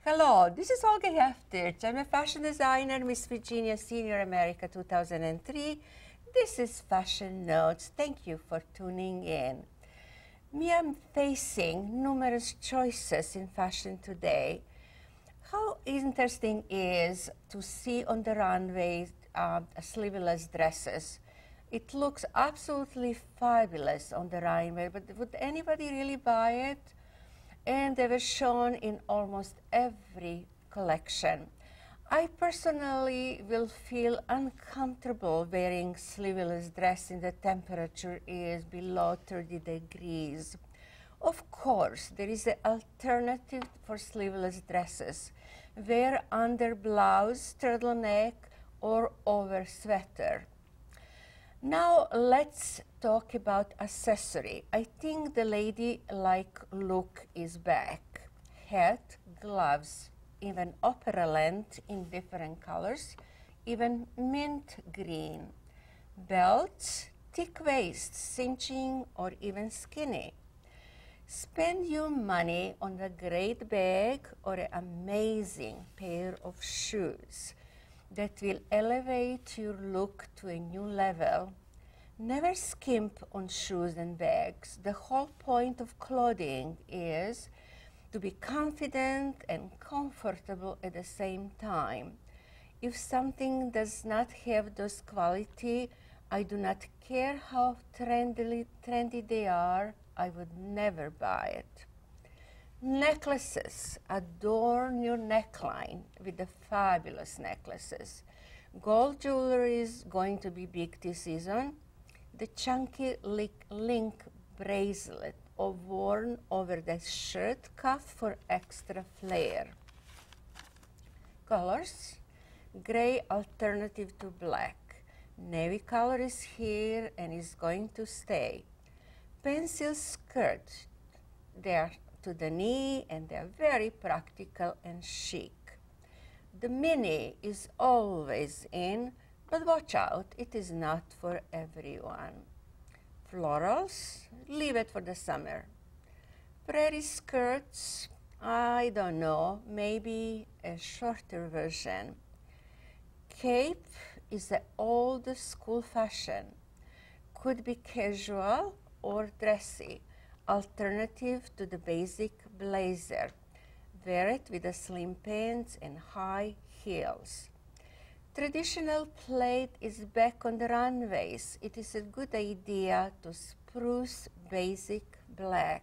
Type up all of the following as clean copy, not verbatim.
Hello, this is Olga Jevtich. I'm a fashion designer, Miss Virginia Senior America 2003. This is Fashion Notes. Thank you for tuning in. Me, I'm facing numerous choices in fashion today. How interesting is to see on the runway sleeveless dresses. It looks absolutely fabulous on the runway, but would anybody really buy it? And they were shown in almost every collection. I personally will feel uncomfortable wearing sleeveless dress in the temperature is below 30 degrees. Of course, there is an alternative for sleeveless dresses. Wear under blouse, turtleneck, or over sweater. Now let's talk about accessory. I think the ladylike look is back. Hat, gloves, even opera length in different colors, even mint green. Belts, thick waist, cinching, or even skinny. Spend your money on a great bag or an amazing pair of shoes that will elevate your look to a new level. Never skimp on shoes and bags. The whole point of clothing is to be confident and comfortable at the same time. If something does not have those qualities, I do not care how trendy they are, I would never buy it. Necklaces. Adorn your neckline with the fabulous necklaces. Gold jewelry is going to be big this season. The chunky link bracelet or worn over the shirt cuff for extra flair. Colors. Gray alternative to black. Navy color is here and is going to stay. Pencil skirt. They are to the knee and they are very practical and chic. The mini is always in, but watch out, it is not for everyone. Florals, leave it for the summer. Prairie skirts, I don't know, maybe a shorter version. Cape is the old school fashion. Could be casual or dressy. Alternative to the basic blazer. Wear it with the slim pants and high heels. Traditional plaid is back on the runways. It is a good idea to spruce basic black.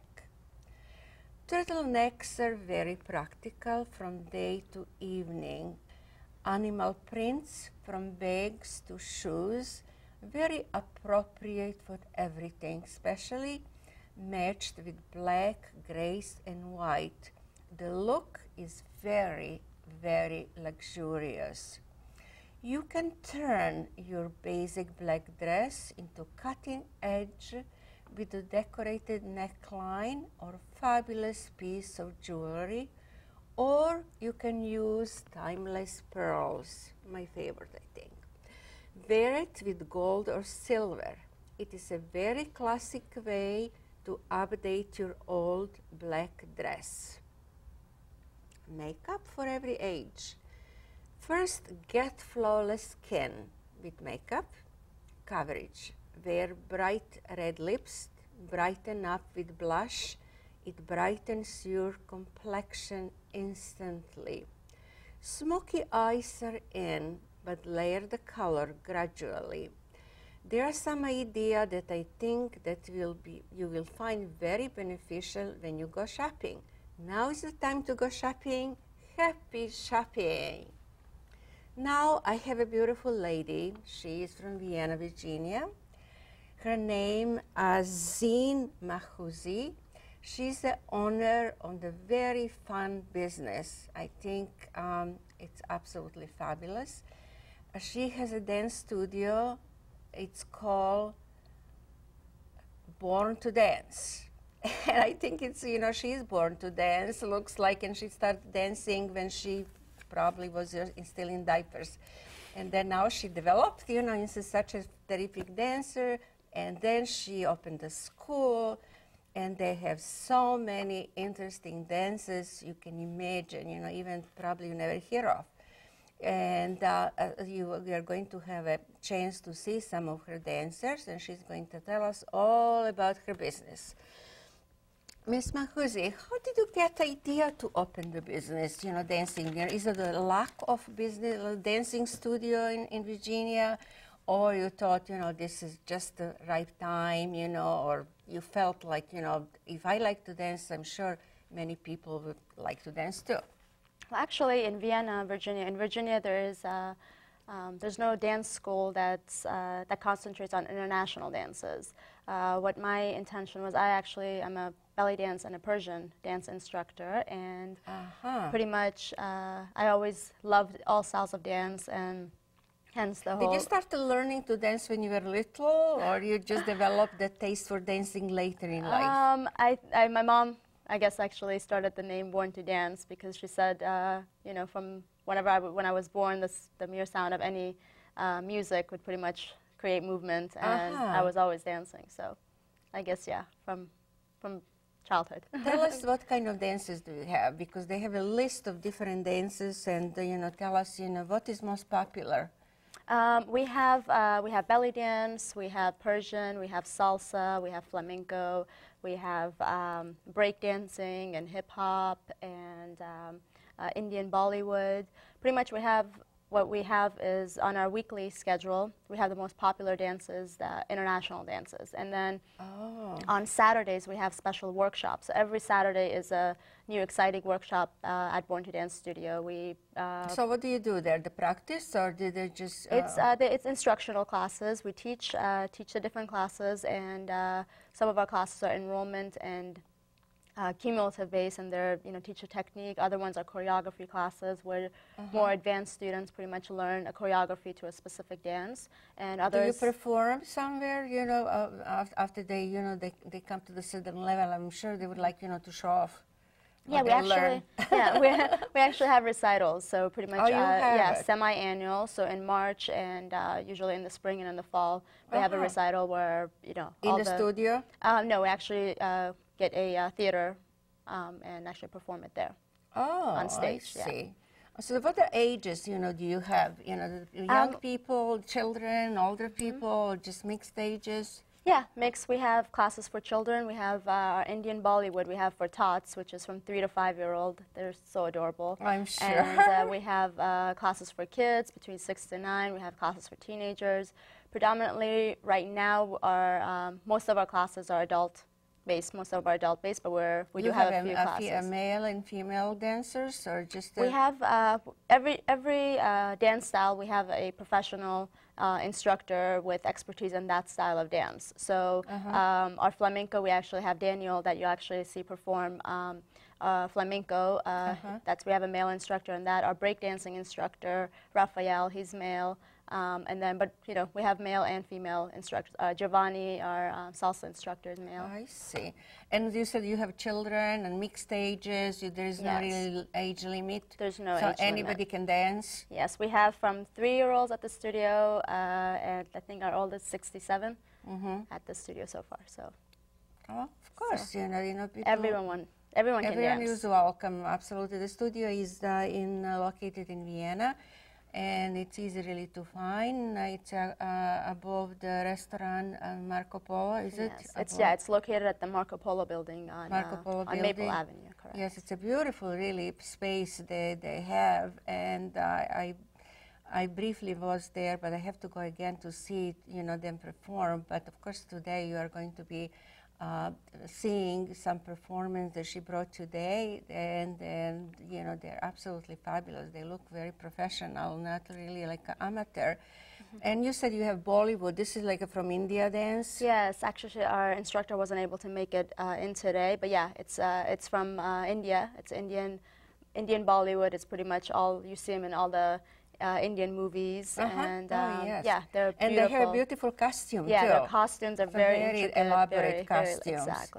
Turtlenecks are very practical from day to evening. Animal prints from bags to shoes, very appropriate for everything, especially matched with black, grays, and white. The look is very, very luxurious. You can turn your basic black dress into cutting edge with a decorated neckline or fabulous piece of jewelry, or you can use timeless pearls, my favorite, I think. Wear it with gold or silver. It is a very classic way to update your old black dress. Makeup for every age. First, get flawless skin with makeup. Coverage. Wear bright red lips. Brighten up with blush. It brightens your complexion instantly. Smoky eyes are in, but layer the color gradually. There are some ideas that I think that you will find very beneficial when you go shopping. Now is the time to go shopping. Happy shopping! Now I have a beautiful lady. She is from Vienna, Virginia. Her name is Zine Mahouzi. She's the owner of the very fun business. I think it's absolutely fabulous. She has a dance studio. It's called Born to Dance. And I think it's, she's born to dance, looks like, and she started dancing when she probably was still in diapers. And then now she developed, into such a terrific dancer, and then she opened a school, and they have so many interesting dances you can imagine, you know, even probably you never hear of. And we are going to have a chance to see some of her dancers, and she's going to tell us all about her business. Miss Mahuzi, how did you get the idea to open the business, you know, dancing? Is it a lack of business, dancing studio in Virginia, or you thought, you know, this is just the right time, you know, or you felt like, you know, if I like to dance, I'm sure many people would like to dance too? Well, actually, in Vienna, Virginia, there's no dance school that concentrates on international dances. What my intention was, I'm a belly dance and a Persian dance instructor, and pretty much I always loved all styles of dance, and hence the whole... Did you start learning to dance when you were little, or you just developed the taste for dancing later in life? My mom, I guess, actually started the name Born to Dance because she said, you know, from when I was born, the mere sound of any music would pretty much create movement, and I was always dancing. So I guess, yeah, from childhood. Tell us what kind of dances do you have, because they have a list of different dances, and you know, tell us, you know, what is most popular. We have belly dance, we have Persian, we have salsa, we have flamenco, we have break dancing and hip hop and Indian Bollywood. Pretty much what we have is on our weekly schedule, we have the most popular dances, the international dances. And then on Saturdays, we have special workshops. So every Saturday is a new exciting workshop at Born to Dance Studio. So what do you do there? The practice, or did they just... It's instructional classes. We teach the different classes, and some of our classes are enrollment and cumulative base, and they're, you know, teach a technique. Other ones are choreography classes where more advanced students pretty much learn a choreography to a specific dance. And others... Do you perform somewhere, you know, after they, you know, they come to the certain level? I'm sure they would like, you know, to show off. Yeah, we actually have recitals. So pretty much, semi-annual. So in March and usually in the spring and in the fall, we have a recital where, you know, in the studio. No, we actually get a theater and actually perform it there. On stage. I see. Yeah. So what are ages, you know, do you have? You know, young people, children, older people, just mixed ages? Yeah, mixed. We have classes for children. We have our Indian Bollywood. We have for tots, which is from 3 to 5-year-old. They're so adorable. I'm sure. And we have classes for kids between 6 to 9. We have classes for teenagers. Predominantly, right now, most of our classes are adult-based. But we do have a few classes. Male and female dancers, or just? We have every dance style. We have a professional instructor with expertise in that style of dance. So our flamenco, we actually have Daniel that you actually see perform flamenco. We have a male instructor in that. Our breakdancing instructor, Rafael, he's male. But you know, we have male and female instructors. Giovanni, our salsa instructor, is male. I see. And you said you have children and mixed ages. There is no real age limit. There's no age limit. So anybody can dance. Yes, we have from 3-year-olds at the studio, and I think our oldest 67 at the studio so far. So. Oh, of course, so, you know, people. Everyone can dance. Everyone is welcome. Absolutely. The studio is located in Vienna. And it's easy really to find. It's above the restaurant Marco Polo, is it? It's located at the Marco Polo building on Maple Avenue, correct. Yes, it's a beautiful, really, space they have. And I briefly was there, but I have to go again to see, you know, them perform. But of course, today you are going to be seeing some performance that she brought today, and you know, they're absolutely fabulous. They look very professional, not really like an amateur. And you said you have Bollywood. This is like from India dance? Yes, actually our instructor wasn't able to make it in today, but yeah, it's from India. It's Indian Bollywood. It's pretty much all, you see them in all the Indian movies, and yeah, they're beautiful. And they have a beautiful costume too. Yeah, their costumes are very elaborate costumes. Exactly.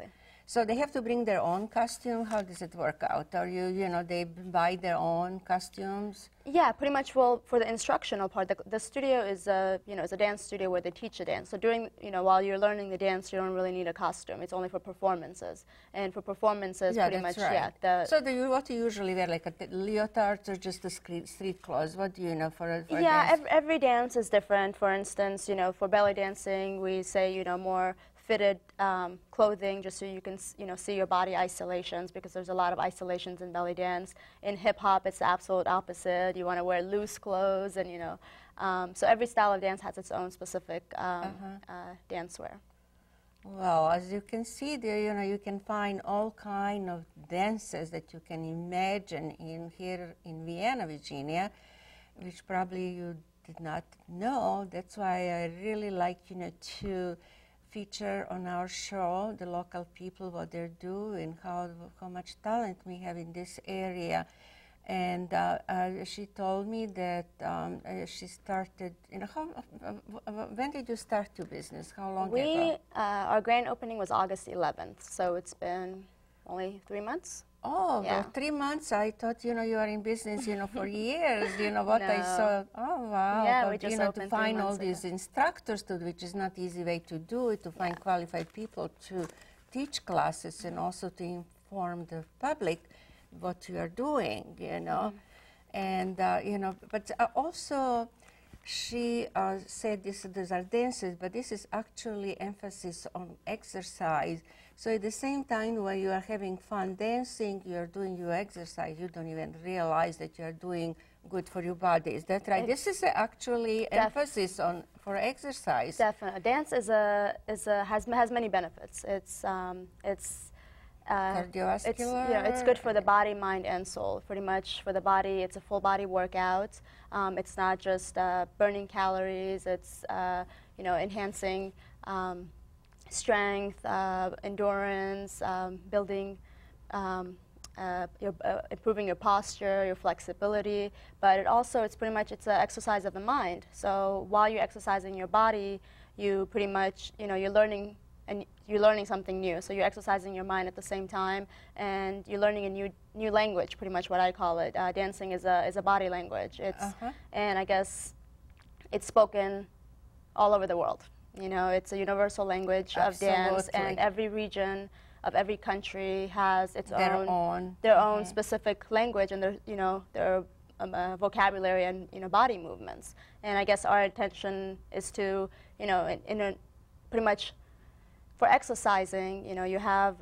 So they have to bring their own costume. How does it work out? Are you know, they buy their own costumes? Yeah, pretty much. Well, for the instructional part, the studio is a is a dance studio where they teach a dance. So during while you're learning the dance, you don't really need a costume. It's only for performances. And for performances, Yeah, pretty that's much, right. yeah. So what do you usually wear, like a leotard or just the street clothes? What do you know for a Yeah, dance? every dance is different. For instance, for belly dancing, we say more fitted clothing, just so you can see your body isolations, because there's a lot of isolations in belly dance. In hip hop, it's the absolute opposite. You want to wear loose clothes, and so every style of dance has its own specific dance wear. Well, as you can see there, you can find all kind of dances that you can imagine here in Vienna, Virginia, which probably you did not know. That's why I really like, to feature on our show the local people, what they're doing, how much talent we have in this area. And she told me that she started, when did you start your business? How long ago? Our grand opening was August 11th, so it's been only 3 months. Oh, yeah. Well, 3 months. I thought, you are in business, for years. What I saw. Oh, wow. Yeah, but, we just to find all these instructors, which is not easy way to do it, to find qualified people to teach classes and also to inform the public what you are doing, And, but also she said these are dances, but this is actually emphasis on exercise. So at the same time, when you are having fun dancing, you are doing your exercise. You don't even realize that you are doing good for your body. Is that right? This is actually emphasis for exercise. Definitely, dance has many benefits. It's cardiovascular. It's good for the body, mind, and soul. Pretty much for the body, it's a full body workout. It's not just burning calories. It's enhancing strength, endurance, building, improving your posture, your flexibility. But it's pretty much it's an exercise of the mind. So while you're exercising your body, you pretty much you're learning. And you're learning something new. So you're exercising your mind at the same time, and you're learning a new language, pretty much what I call it. Dancing is a body language. And I guess it's spoken all over the world. It's a universal language of dance, and every region of every country has their own specific language and their vocabulary and body movements. And I guess our intention is to pretty much. For exercising, you have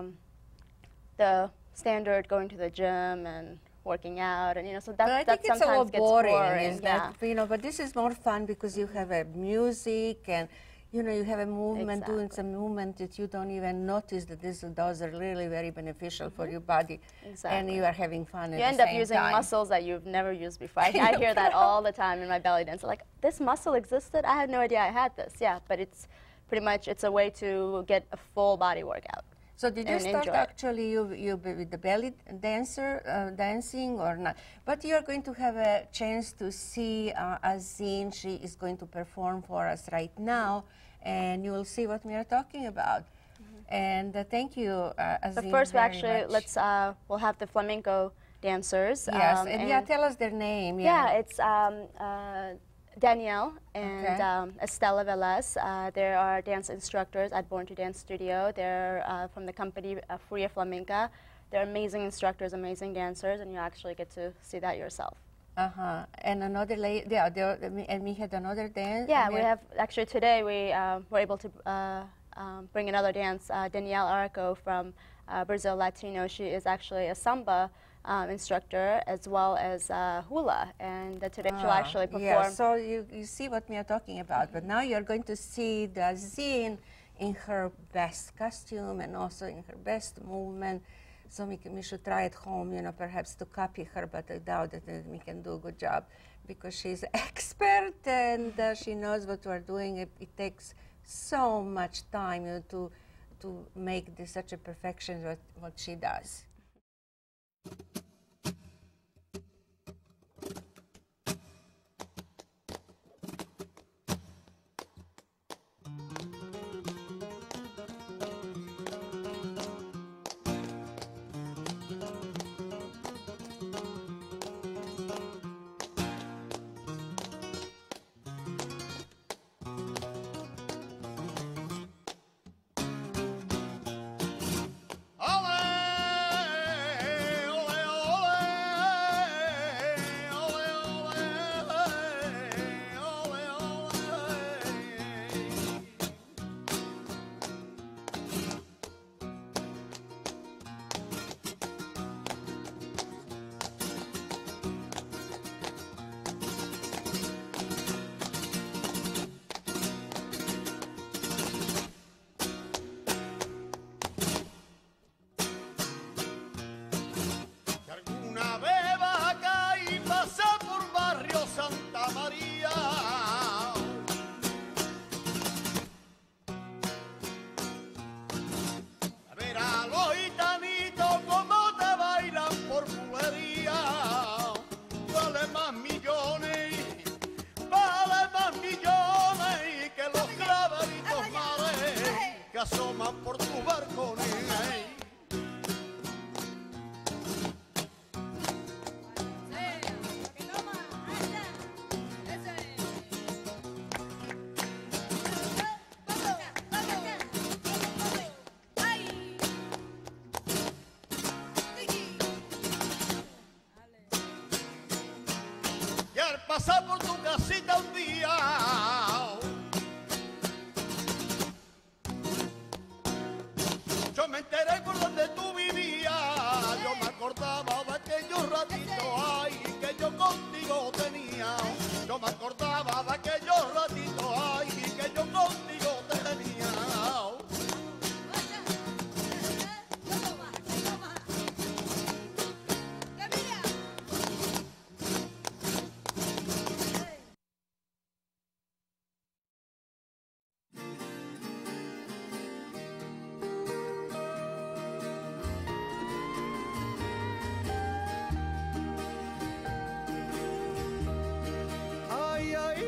the standard going to the gym and working out, and so that sometimes a little gets boring. Yeah. But this is more fun because you have a music and you have a movement, doing some movement that you don't even notice that those are really very beneficial for your body. Exactly. And you are having fun at the same time. You end up using muscles that you've never used before. I hear that all the time in my belly dance. Like, this muscle existed? I had no idea I had this. Yeah, but it's pretty much it's a way to get a full body workout. So did you start actually you with the belly dancing or not? But you're going to have a chance to see Azine. She is going to perform for us right now, and you will see what we are talking about. And thank you, Azine. But first, we'll have the flamenco dancers. Yes, and tell us their name. Yeah, it's Danielle and Estella Velez. They are dance instructors at Born to Dance Studio. They're from the company Furia Flamenca. They're amazing instructors, amazing dancers, and you actually get to see that yourself. And another lady, and we had another dance? Yeah, we have, actually today we were able to bring another dance, Danielle Araco from Brazil Latino. She is actually a samba instructor as well as hula, and today she'll actually perform. Yeah, so you see what we are talking about, but now you're going to see the Azine in her best costume and also in her best movement. So we should try at home, perhaps to copy her, but I doubt that we can do a good job because she's expert and she knows what we're doing. It takes so much time to make this such a perfection what she does. asoman por tu balcones. Y al pasar por tu casita un día, yo me enteré por donde tú vivías. Yo me acordaba de aquellos ratitos, ay, que yo contigo tenía. Yo me acordaba de aquellos ratitos, ay, que yo contigo tenía. Ay, ay,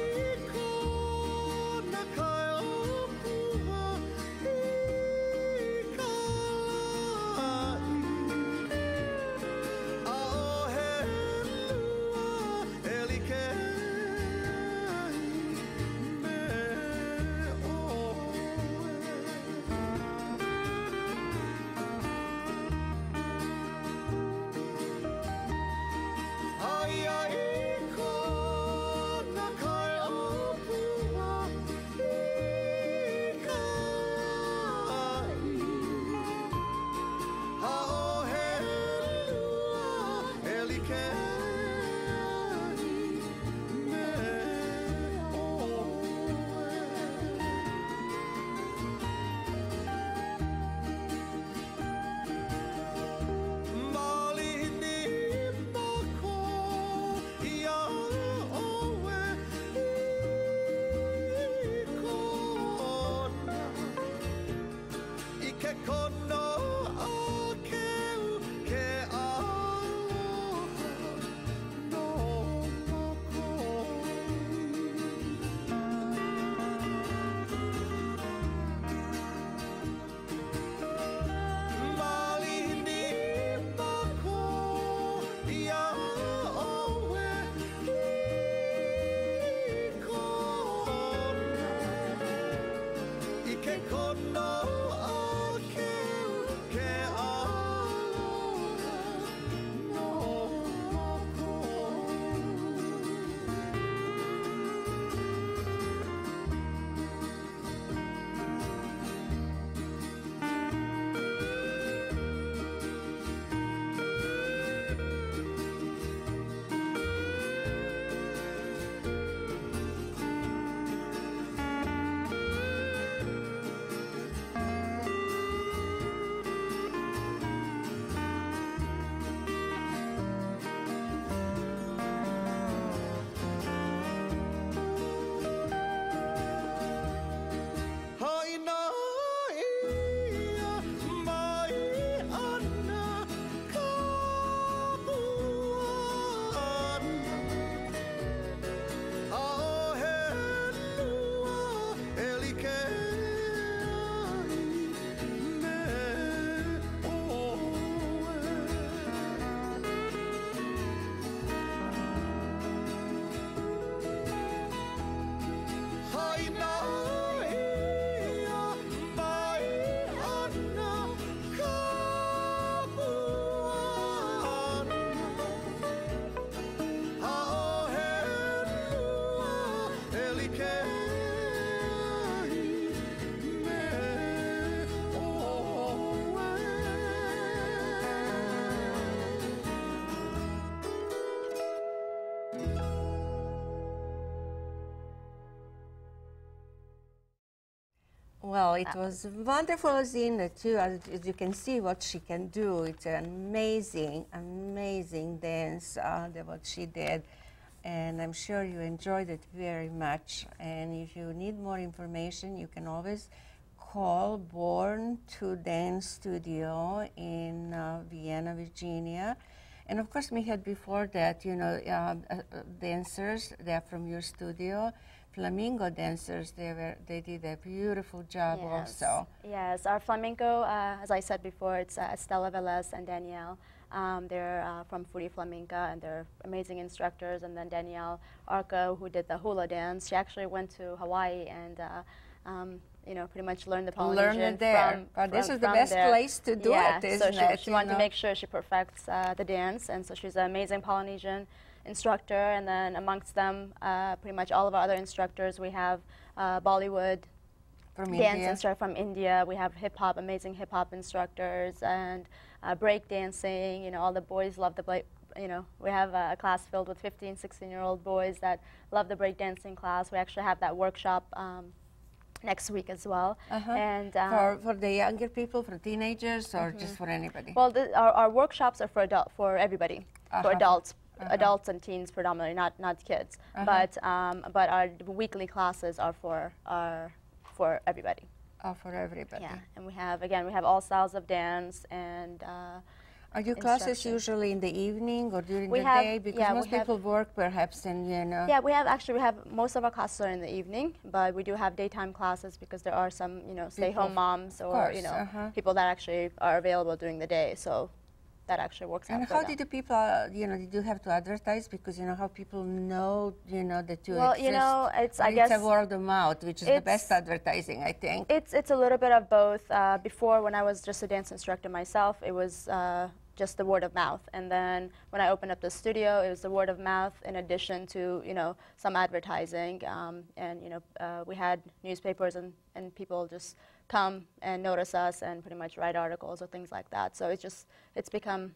Well, it was wonderful, Zina, too. As you can see what she can do. It's an amazing, amazing dance, what she did. And I'm sure you enjoyed it very much. And if you need more information, you can always call Born to Dance Studio in Vienna, Virginia. And of course, we had before that, dancers, they're from your studio. flamingo dancers, they did a beautiful job also. Yes, our flamenco, as I said before, it's Estela Velez and Danielle. They're from Furi Flamenca, and they're amazing instructors. And then Danielle Arco, who did the hula dance, she actually went to Hawaii and you know, pretty much learned the Polynesian Learn it there. But this is the best place to do it, isn't so it? she wanted to make sure she perfects the dance, and so she's an amazing Polynesian instructor. And then amongst them, pretty much all of our other instructors, we have Bollywood dance instructor from India. We have hip-hop, amazing hip-hop instructors, and break dancing. You know, all the boys love the you know, we have a class filled with 15, 16-year-old boys that love the breakdancing class. We actually have that workshop next week as well. And for the younger people, for teenagers, or just for anybody? Well, our workshops are for everybody, for adults. Adults and teens predominantly, not kids. But our weekly classes are for everybody. Oh, for everybody. Yeah, and we have all styles of dance and. Are your classes usually in the evening or during the day? Because most people work, perhaps, and you know. Yeah, we have most of our classes are in the evening, but we do have daytime classes because there are some, you know, stay-home moms or you know people that actually are available during the day. So that actually works out. And how did the people, you know, did you have to advertise? Because you know how people know, you know, that you exist. You know, it's a word of mouth, which is the best advertising, I think. It's a little bit of both. Before, when I was just a dance instructor myself, it was just the word of mouth. And then when I opened up the studio, it was the word of mouth in addition to, you know, some advertising. And, you know, we had newspapers and people just come and notice us and pretty much write articles or things like that. So it's become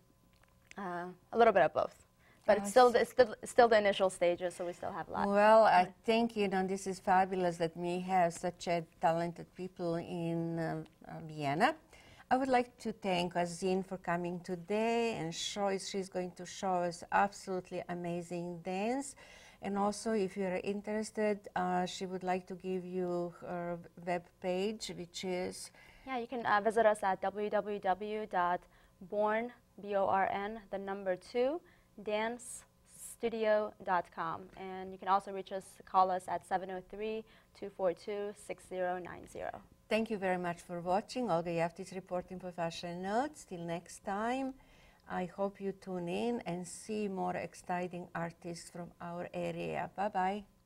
a little bit of both. But it's still the initial stages, so we still have a lot. Well, I think, you know, this is fabulous that we have such a talented people in Vienna. I would like to thank Azin for coming today and she's going to show us absolutely amazing dance. And also, if you're interested, she would like to give you her web page, which is... Yeah, you can visit us at www.born, B-O-R-N, the number 2, dancestudio.com. And you can also call us at 703-242-6090. Thank you very much for watching. Olga Jevtich reporting for Fashion Notes. Till next time, I hope you tune in and see more exciting artists from our area. Bye-bye.